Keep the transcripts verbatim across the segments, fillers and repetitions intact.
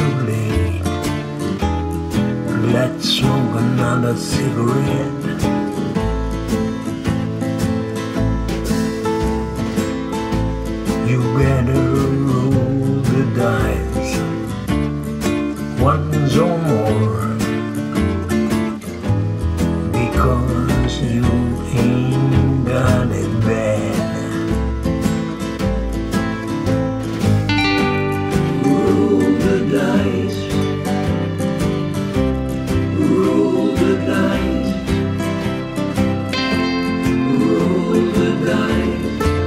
too late. Let's smoke another cigarette. You better roll the dice once or more, because you ain't got it bad. Roll the dice, roll the dice, roll the dice.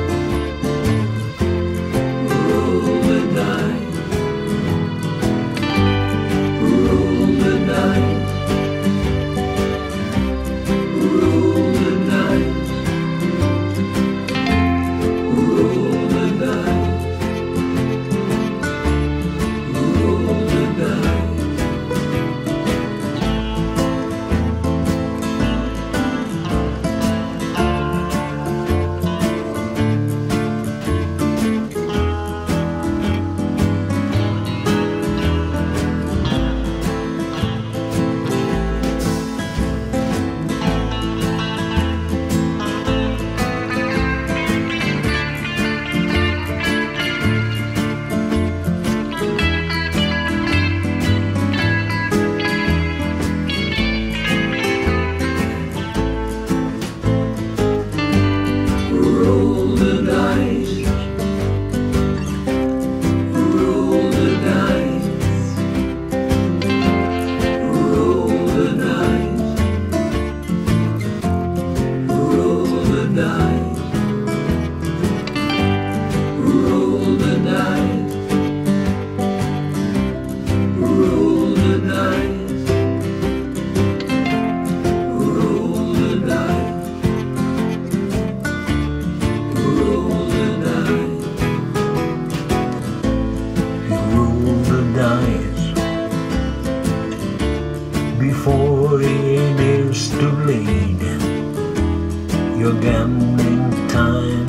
Before it is too late, your gambling time,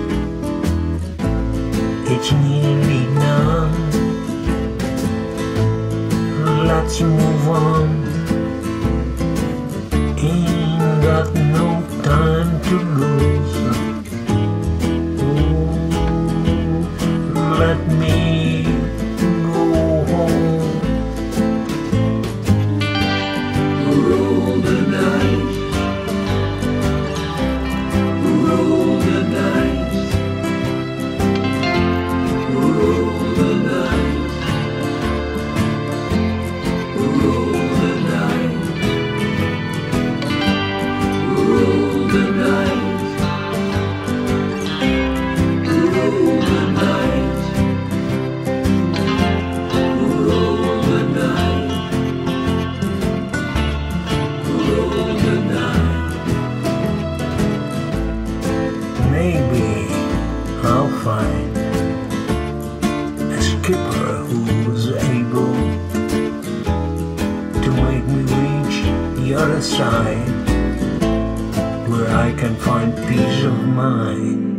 it's nearly done. Let's move on, ain't got no time to lose. Ooh, let me go home. Roll the dice, roll the dice, roll the dice, roll the dice, roll the dice, roll the dice, roll the dice. Maybe I'll find a skipper who's able to make me reach the other side, where I can find peace of mind.